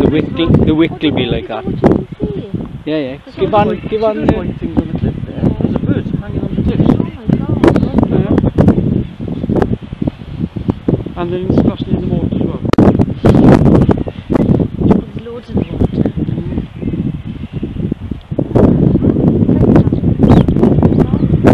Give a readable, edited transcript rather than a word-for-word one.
the wick will be like that. Yeah, yeah. Give on. White things on the cliff there. There's a bird hanging on the cliffs. Oh my god. And then it's across